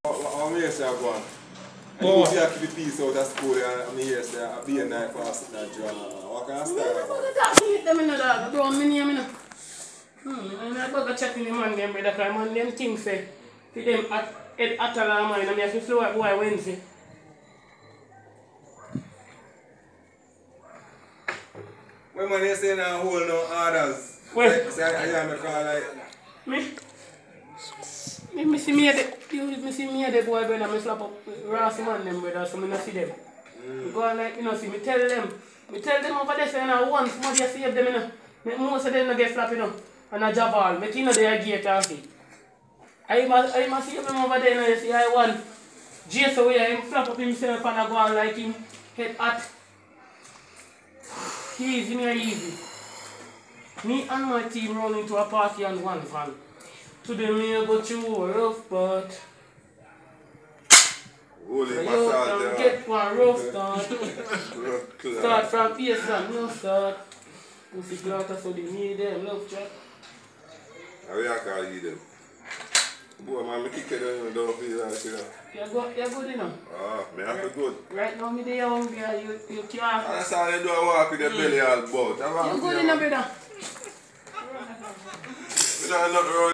How many years have gone? And Oh. you see I keep the peace out of school and I'm here say I be a night fast in that job. What kind of style? Don't me name, you know. And I go check in the man them, brother, because man them things say, for them at all mine, and I have to flow up boy Wednesday. When man you say now hold no orders. Where? Say I hear me call like Me see me the boy brother, me slap up Rossi man them brother, so me not see them. Go on like, you know, see me tell them over there say now once more they save them, you know. Make most of them not get slapped, you know. And a job all, make you know they are gate and see. I must see them over there, you know, you see I want Jason where him flap up himself and I go on like him head hot. Easy, me easy. Me and my team run into a party and one van. Today me go through a rough part. holy So get one rough start. Start from PS and no start. You see Glata so they need them, love chat. How you call you them? Boy man, me kick it down and don't feel like that. You're good enough. Ah, me have to good. Right now me there hungry and you can't. That's how they do a walk with the belly all about. You're good enough, brother. We don't have nothing wrong.